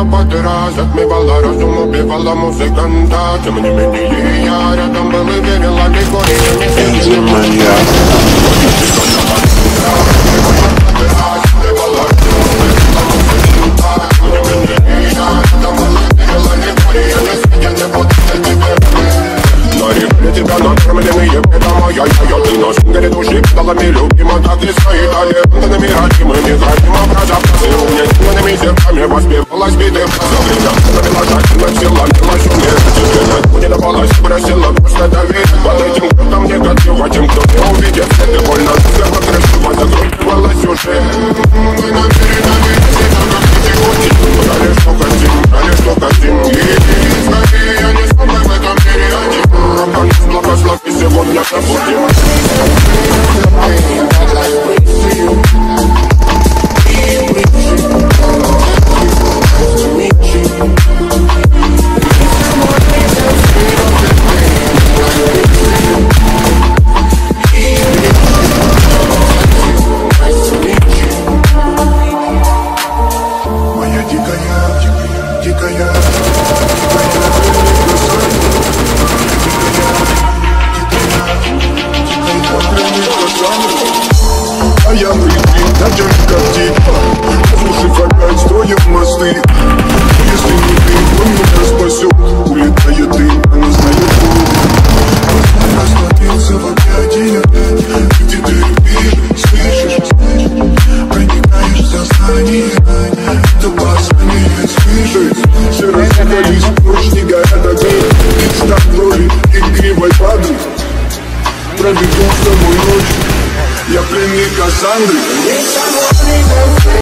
меня подыра, затмевала разум, убивала музыканта. Тем не менее я рядом был и верила легко. Тебя накормленные бедом, я ты нос горе души педалами любима, так и свои талентами родимыми, градим образа поцелуя, сильными зерками воспевалась битым. Завела жадина, сила мила шуме, не давалась, бросила просто давить. Под этим крутом негатив, этим кто не увидит, это больно, сверху красиво закручивалась уже. Мы намерены, брали что хотим, и скорее я не смог в этом мире один. Благослови сегодня пробудим. А я прикинь, надежда как типа. Слушай, опять строим мосты. Если не ты, он меня спасет. Улетает дым, она знает пол. Растворился в объятия. Где ты любишь, слышишь? Проникаешь в сознание. Это послание, слышишь? Все разъехались, ночь не горят огни. Стак в роли игривой воды. Проведу с тобой ночь. Я пленник Косандры.